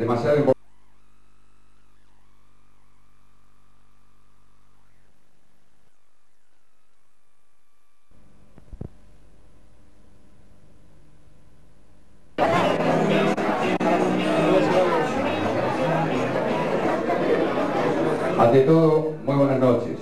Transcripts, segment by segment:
demasiado importante. Ante todo, muy buenas noches.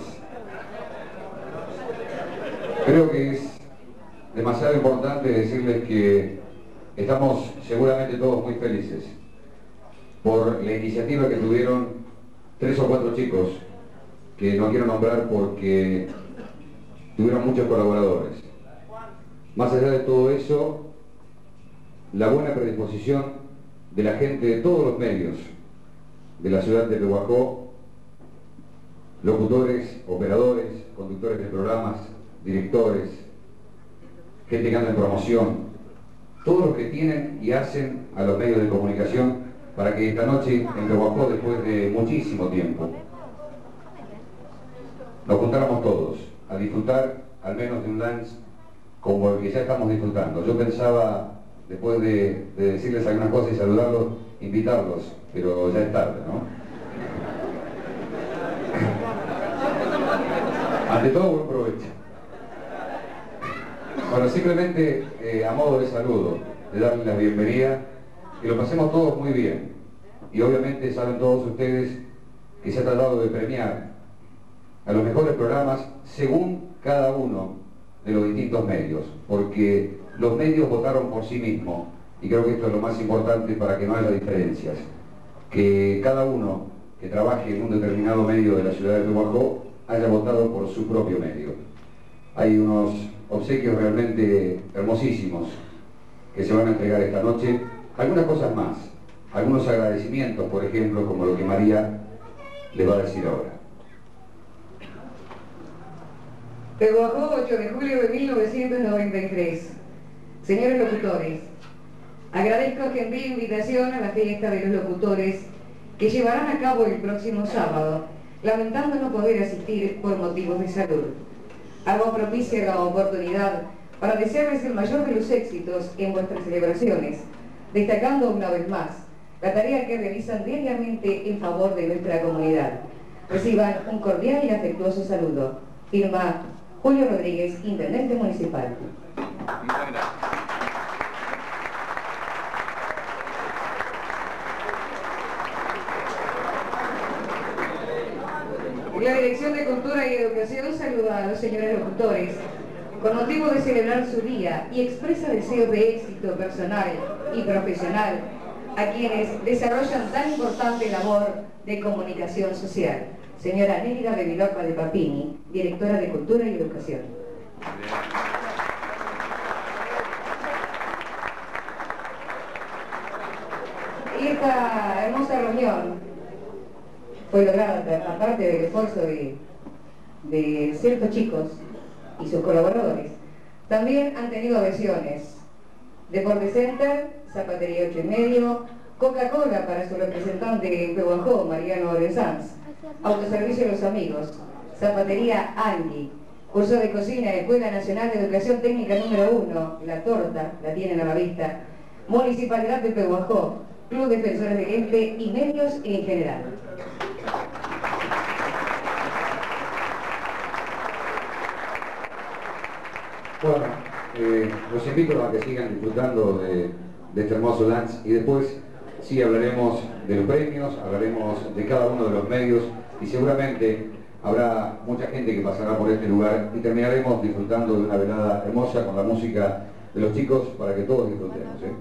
Creo que es demasiado importante decirles que estamos seguramente todos muy felices por la iniciativa que tuvieron 3 o 4 chicos, que no quiero nombrar porque tuvieron muchos colaboradores. Más allá de todo eso, la buena predisposición de la gente de todos los medios de la ciudad de Pehuajó, locutores, operadores, conductores de programas, directores, gente que anda en promoción, todos los que tienen y hacen a los medios de comunicación para que esta noche en Pehuajó, después de muchísimo tiempo, nos juntáramos todos a disfrutar al menos de un dance como el que ya estamos disfrutando. Yo pensaba, después de decirles algunas cosas y saludarlos, invitarlos, pero ya es tarde, ¿no? Ante todo, buen provecho. Bueno, simplemente a modo de saludo, de darles la bienvenida, que lo pasemos todos muy bien. Y obviamente saben todos ustedes que se ha tratado de premiar a los mejores programas según cada uno de los distintos medios, porque los medios votaron por sí mismos, y creo que esto es lo más importante para que no haya diferencias, que cada uno que trabaje en un determinado medio de la ciudad de Pehuajó haya votado por su propio medio. Hay unos obsequios realmente hermosísimos que se van a entregar esta noche, algunas cosas más, algunos agradecimientos, por ejemplo, como lo que María les va a decir ahora. Pehuajó, 8 de julio de 1993. Señores locutores, agradezco gentil invitación a la fiesta de los locutores que llevarán a cabo el próximo sábado, lamentando no poder asistir por motivos de salud. Hago propicia la oportunidad para desearles el mayor de los éxitos en vuestras celebraciones, destacando una vez más la tarea que realizan diariamente en favor de nuestra comunidad. Reciban un cordial y afectuoso saludo. Firma Julio Rodríguez, Intendente Municipal. Muchas gracias. La Dirección de Cultura y Educación saluda a los señores locutores con motivo de celebrar su día y expresa deseos de éxito personal y profesional a quienes desarrollan tan importante labor de comunicación social. Señora Nélida Bevilacqua de Papini, Directora de Cultura y Educación. Y esta hermosa reunión fue lograda aparte del esfuerzo de ciertos chicos y sus colaboradores. También han tenido adhesiones Deporte Center, Zapatería 8 y medio, Coca-Cola para su representante en Pehuajó, Mariano Orenzanz, Autoservicio Los Amigos, Zapatería Angui, Curso de Cocina, Escuela Nacional de Educación Técnica número 1, La Torta, la tienen a la vista, Municipalidad de Pehuajó, Club Defensores de Gente y medios en general. Bueno, los invito a que sigan disfrutando de este hermoso dance y después sí hablaremos de los premios, hablaremos de cada uno de los medios y seguramente habrá mucha gente que pasará por este lugar y terminaremos disfrutando de una velada hermosa con la música de los chicos para que todos disfrutemos, ¿eh?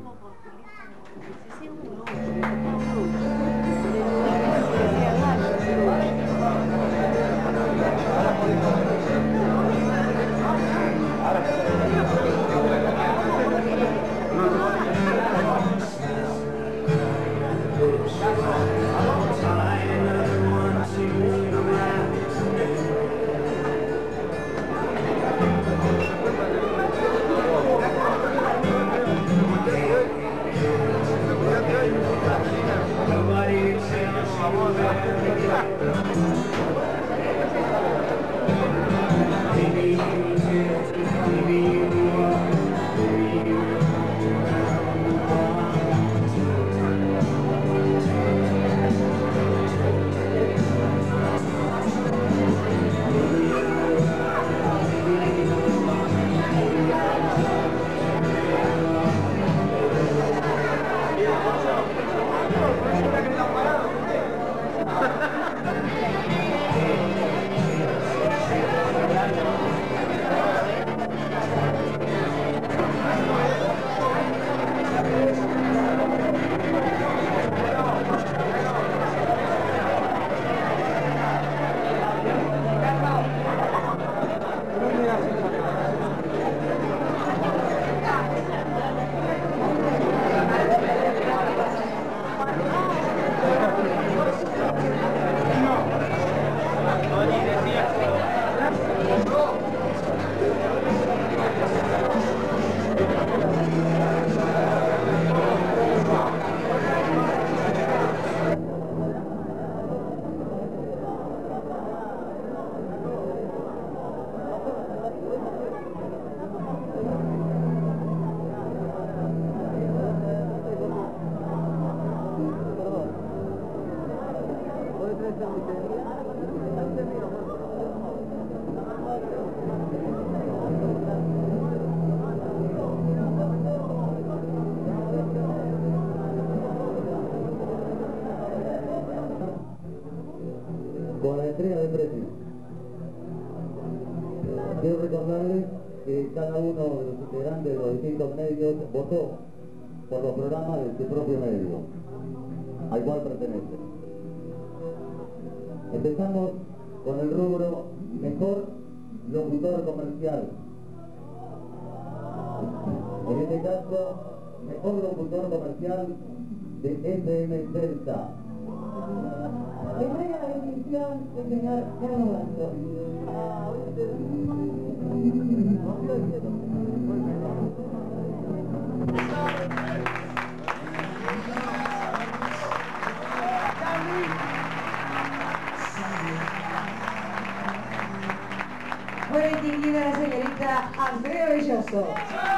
Con la entrega de premios. Quiero recordarles que cada uno de los integrantes de los distintos medios votó por los programas de su propio medio, al cual pertenece. Empezamos con el rubro Mejor Locutor Comercial. En este caso, Mejor Locutor Comercial de FM Delta. Entrega la distinción del señor Carlos Blanco. Fue distinguida la señorita Andrea Belloso.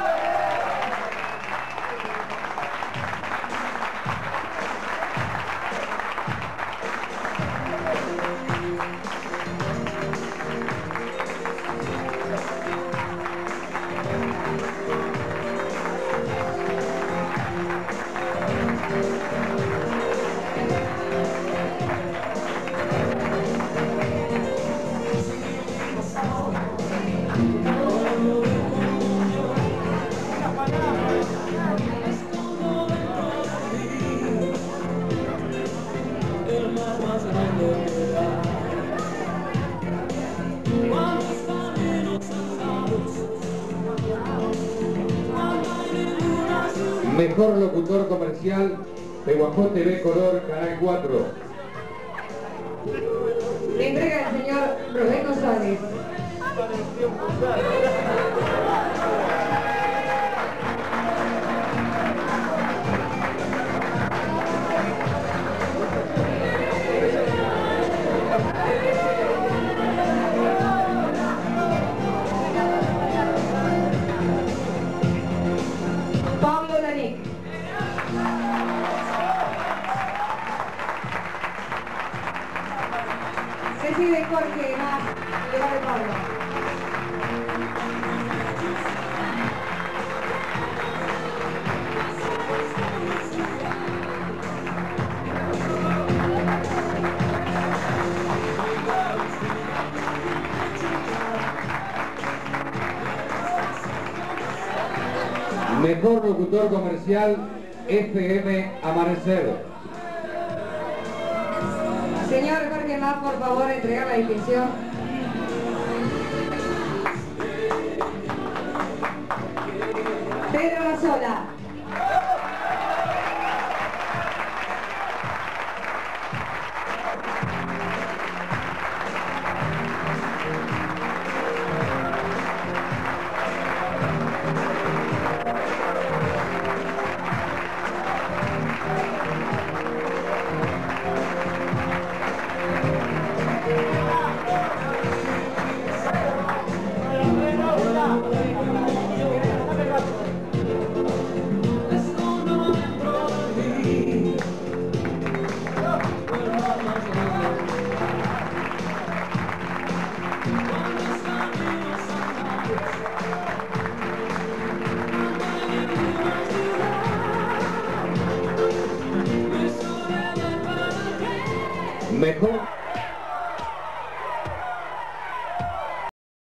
Mejor Locutor Comercial, Pehuajó TV Color, Canal 4. Le entrega el señor Rubén González. Pablo Lanic. Recibe Jorge más lugar de Pablo. Mejor Locutor Comercial, FM Amanecer. Señor Jorge Más, por favor, entregar la distinción. Pedro Lazola.